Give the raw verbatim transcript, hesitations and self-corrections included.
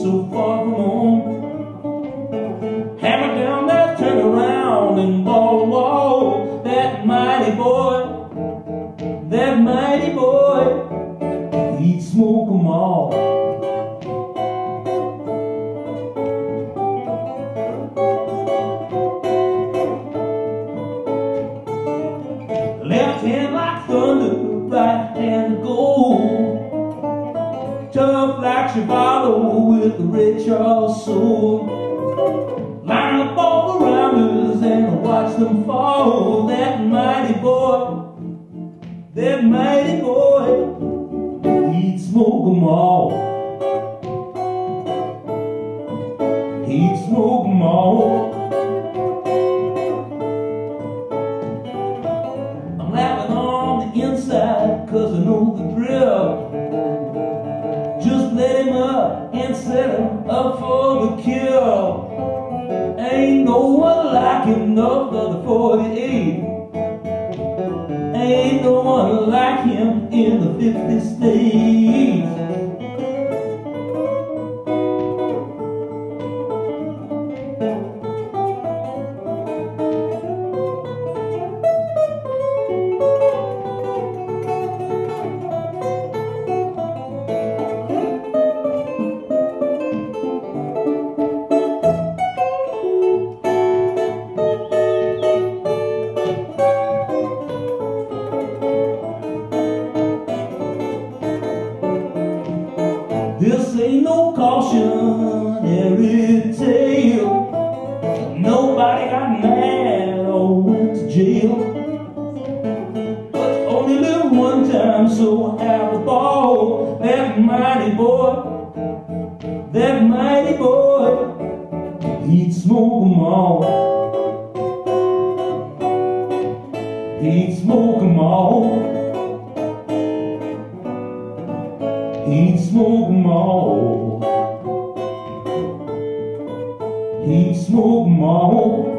so far from home. Hammer down that turn around and ball wall. That mighty boy, that mighty boy, he'd smoke 'em all. Left hand like thunder, right hand gold. Tough like Chevalo with the red Charles soul. Line up all the rounders and watch them fall. That mighty boy, that mighty boy, he'd smoke 'em all. He'd smoke 'em all. I'm laughing on the inside 'cause I know the drill. Just let him up and set him up for the kill. Ain't no one like him north of the forty-eight. Ain't no one like him in the fifty states. This ain't no cautionary tale. Nobody got mad or went to jail. But only live one time, so have a ball. That mighty boy, that mighty boy, he'd smoke 'em all. He'd smoke 'em all. He'd smoke 'em all. He'd smoke 'em all.